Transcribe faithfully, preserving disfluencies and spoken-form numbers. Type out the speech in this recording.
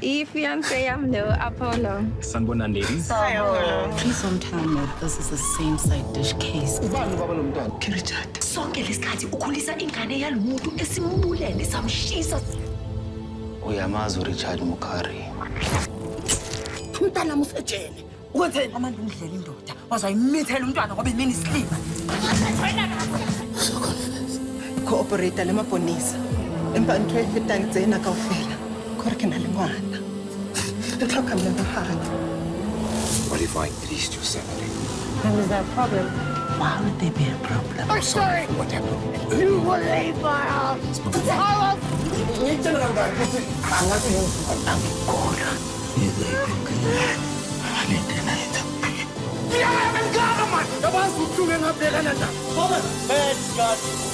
I-fiancé yami lo, Apollo. Sanibonani ladies. Please don't tell me this is the same side dish case. Ubani ubaba lo mntwana? Richard. Sonke lesikhathi ukhulisa ingane yalomuntu esimbulele samshisa. Uyamazi uRichard Mukhari. Umntana musejele. Ukwenzeni amanje ungidlela indoda. Wazayimithela umntwana ngoba imini isilima. So confess. Cooperate le maponisa. Empa ntwe fetang tsena kaofela. Gore ke na le ngwana. Ke tlhoka mlebogana. What if I increased your salary? What was that problem? Why would there be a problem? I'm sorry for what happened. You will leave my house. Angikholwa. Yeah, I'm in government. Yabazi ukuhlunga engabhekana nabo. Bad God.